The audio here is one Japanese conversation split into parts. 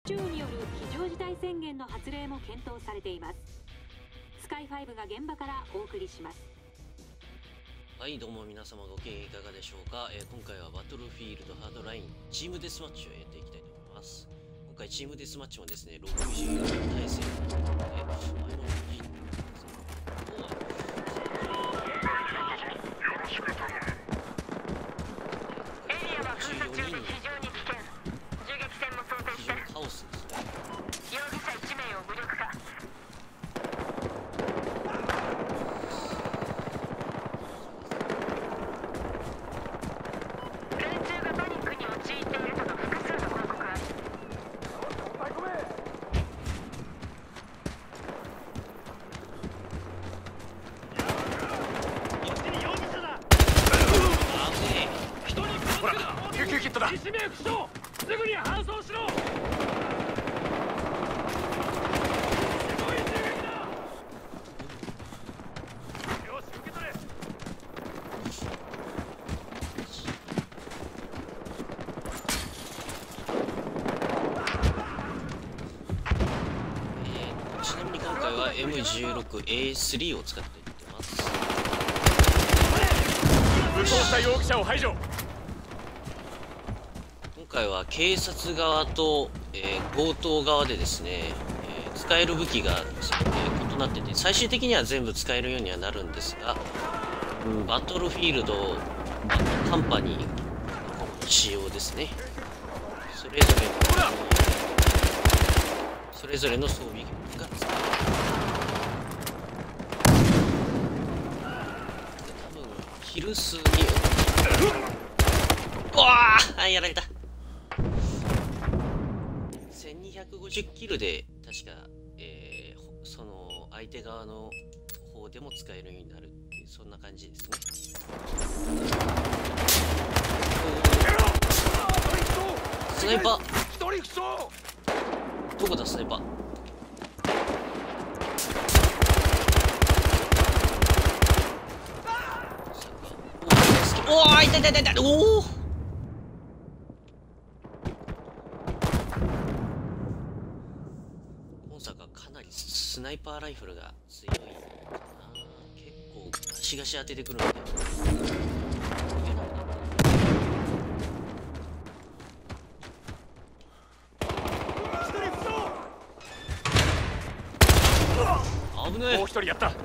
市長による非常事態宣言の発令も検討されています。スカイ5が現場からお送りします。 はい、どうも皆様ご機嫌いかがでしょうか。今回はバトルフィールドハードラインチームデスマッチをやっていきたいと思います。今回チームデスマッチもですね、64人対戦ということで、カオスですね。容疑者1名を無力化。連中がパニックに陥っているとの複数の報告あり。こっちに容疑者だ。危ねえ。人にほら、救急キットだ。1名負傷。すぐに搬送しろ。ちなみに今回は M16A3 を使っていってます。武装した容疑者を排除。今回は警察側と、強盗側でですね、使える武器が、異なってて、最終的には全部使えるようにはなるんですが、バトルフィールドカンパニーの仕様ですね。それぞれの装備が使える。多分キル数にうわあ、やられた。1250キルで確か、その相手側の方でも使えるようになるっていう、そんな感じですね。スナイパーどこだ、スナイパー。おお、痛い痛い痛い痛い。おお、本坂かなりスナイパーライフルが強いな。結構ガシガシ当ててくるので危ねえ。もう一人やった。よ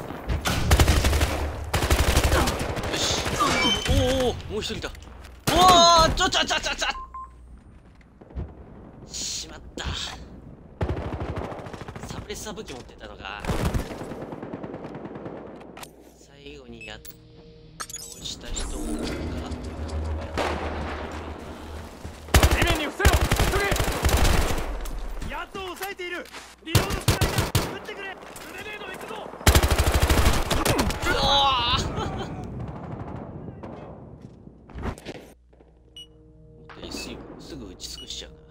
し。おお、もう一人いた。おお、ちょしまった。サプレッサー武器持ってたのが最後に倒した人が地面に伏せろ。急げ。奴を抑えている。リロードしないな。撃ってくれ。グレネード行くぞ。うわーもっとすぐ撃ち尽くしちゃうな。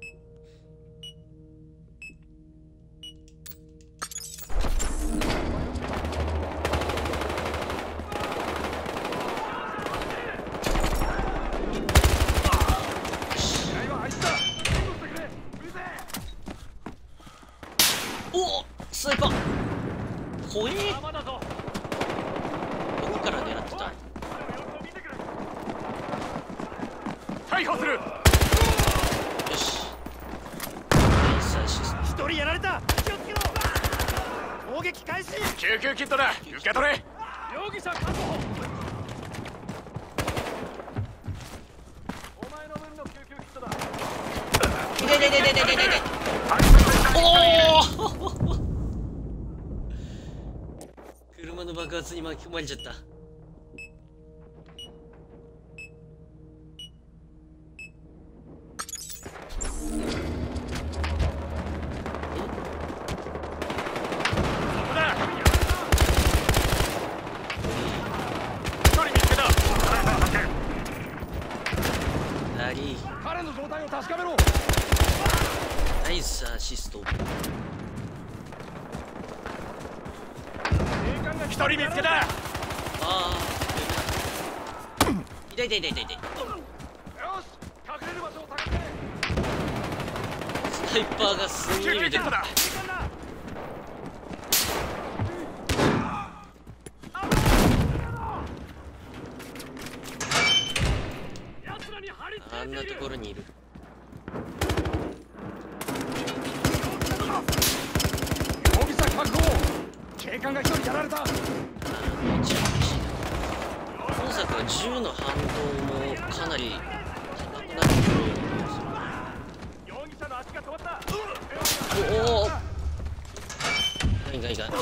おお、スナイパー怖え。どこから狙ってた。逮捕する。よし。一人やられた。気をつけろ。攻撃開始。救急キットだ。受け取れ。容疑者確保。お前の分の救急キットだ。おお車の爆発に巻き込まれちゃった。彼の状態を確かめろ。ナイスアシスト。一人見つけた。ああ、痛い痛い痛い痛い痛い。よし、隠れる場所を探せ。 ナイパーがすんげえ見てる。あんなところにいる。 容疑者確保。警官が一人やられた。 めっちゃ厳しいな。今作は銃の反動もかなり高くなってくるような気がする。 容疑者の足が止まった。 おお、いかんいかんいかん。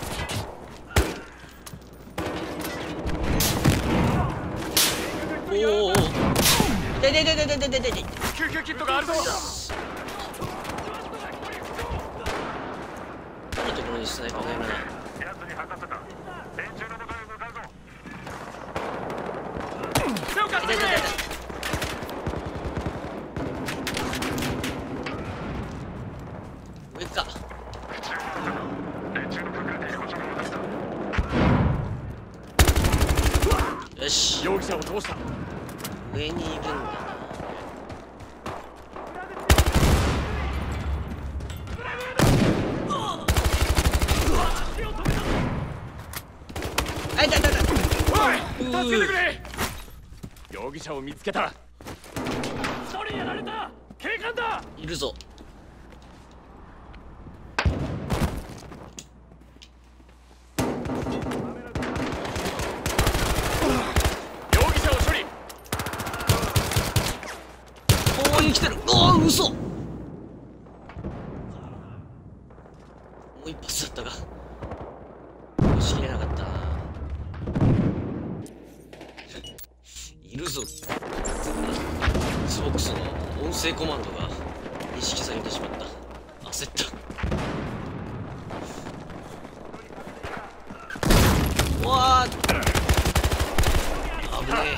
おお、で救急キットがあるぞ。 どのところにスナイパーがいるな。 奴に発火させた。連中のところへ向かうぞ。 上か。よし、 容疑者を通した。 上にいるんだな。あ、いたいたいた。 おい、助けてくれ。容疑者を見つけた。一人やられた。警官だ。 いるぞ。 容疑者を処理。 おお、生きてる。おお、嘘。もう一発だったが押し切れなかったな。いるぞ。Xbox の音声コマンドが認識されてしまった。焦った。うわー、危ね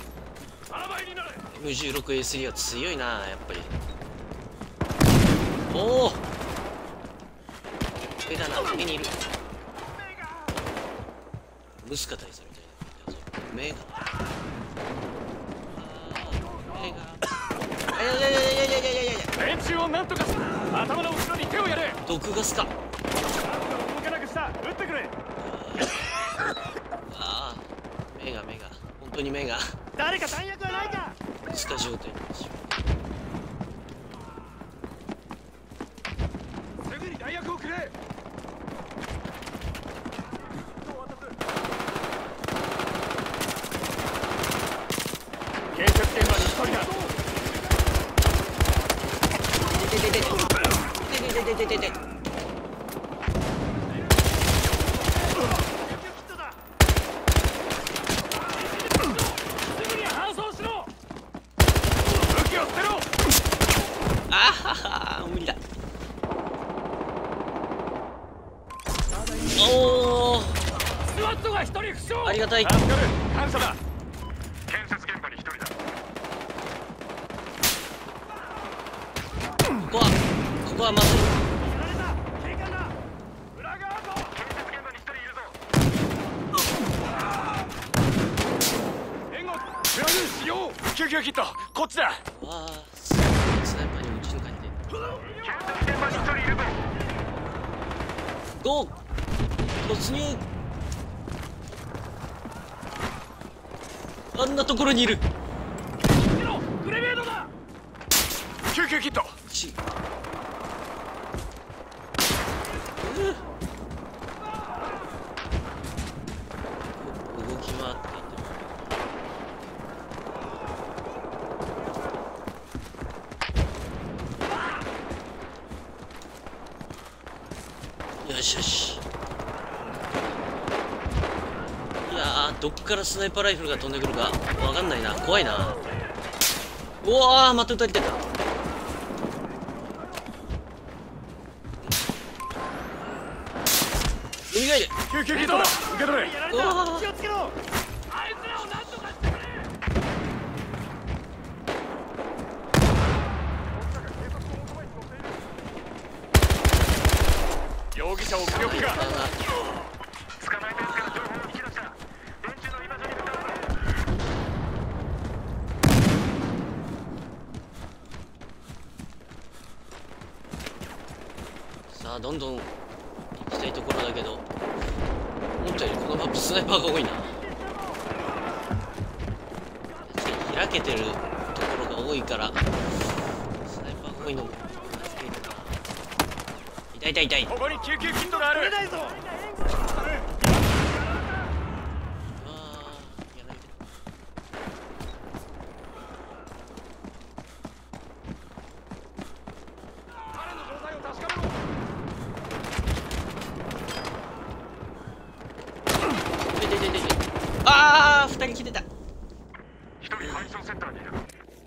え。M16A3 は強いな、やっぱり。おお、上だな、上にいる。ムスカ大佐みたいな。目が連中をなんとかし、頭の後ろに手をやれ。 毒ガスか。 動かなくした。撃ってくれ。 ああ、目が本当に目が誰か弾薬はないか。 スカ状態になってしまう。すぐに弾薬をくれ。建設現場に一人だ。 あはは、無理だ。おお、 スワットが一人負傷。 ありがたい。 助かる。感謝だ。建設現場に一人だ。 ここはまずい。救急キット、こっちだ。 わあ、スナイパーに撃ち抜かれて。 建設現場に一人いるぞ。 ゴー、突入。あんなところにいる。 グレネードだ。救急キット。 動き回っていても。よしよし。いやー、どっからスナイパーライフルが飛んでくるかわかんないな。怖いな。うわー、また撃たれてた。蘇れ。 救急キットだ。受け取れ。 うわー、 気をつけろ。あいつらを何とかしてくれ。容疑者を無力化。捕まえたやつから情報を引き出した。連中の居場所に向かう。 さあどんどん行きたいところだけど、思ったよりこのマップスナイパーが多いな。開けてるところが多いからスナイパーが多いのもまずいな。痛い痛い痛い。 ここに救急キットがある。 やられてる。 彼の状態を確かめろ。 ああ、2人来てた。 一人配送センターにいる。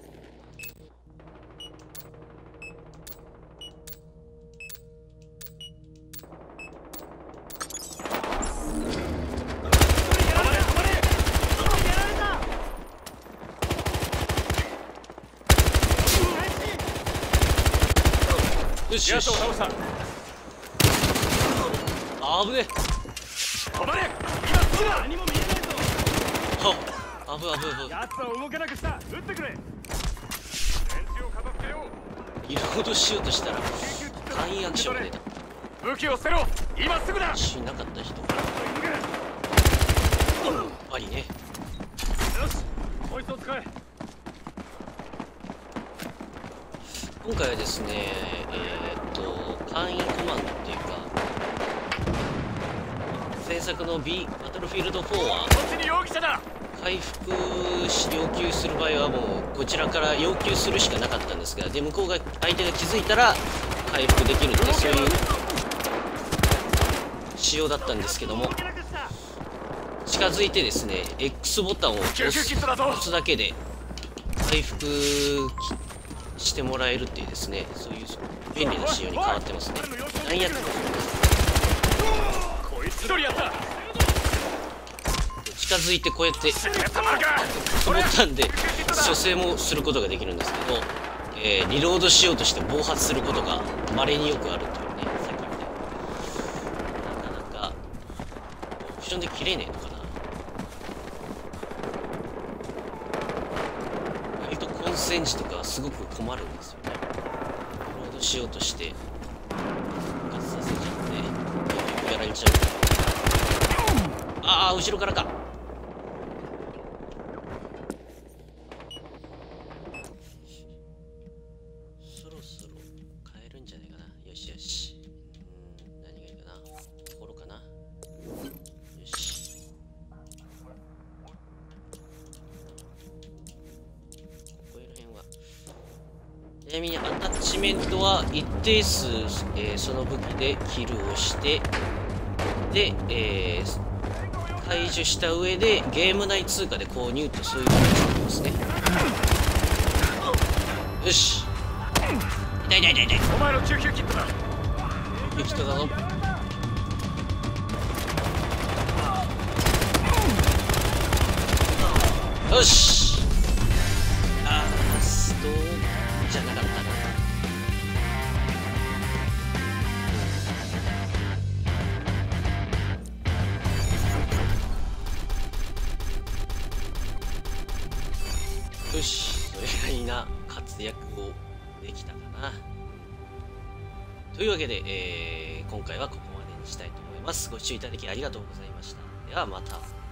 よしよし。 ヤツを倒した。 あぶね。 止まれ。今すぐだ。何も見えないぞ。 あぶあぶあぶ。 ヤツは動けなくした。撃ってくれ。電池を片付けよう。 リロードしようとしたら簡易アクションが出た。 武器を捨てろ。今すぐだ。 しなかった人やっぱりね。 よし、こいつを使え。 今回はですね簡易コマンドっていうか、前作のバトルフィールド4はこっちに容疑者だ。 回復要求する場合はもうこちらから要求するしかなかったんですが、で向こうが相手が気づいたら回復できるって、そういう仕様だったんですけども、近づいてですね X ボタンを押すだけで回復してもらえるっていうですね、そういう便利な仕様に変わってますね。何やってもこいつ一人やった。 近づいてこうやって X ボタンで蘇生もすることができるんですけど、リロードしようとして暴発することが稀によくあるというね、さっきみたいになかなかオプションで切れねえのかな。割と混戦時とかはすごく困るんですよね。リロードしようとして復活させちゃってやられちゃう。ああ、後ろからか。そろそろ変えるんじゃないかな。よしよし。何がいいかな。ところかな。よし。ここら辺は。ちなみにアタッチメントは一定数、その武器でキルをして、で、解除した上でゲーム内通貨で購入と、そういう感じですね。よし。痛い痛い痛い痛い。 お前の救急キットだ。 生きただぞ。よし。あー、ストーンじゃなかったな。よし、それがいいな。活躍をできたかな。というわけで、今回はここまでにしたいと思います。ご視聴いただきありがとうございました。ではまた。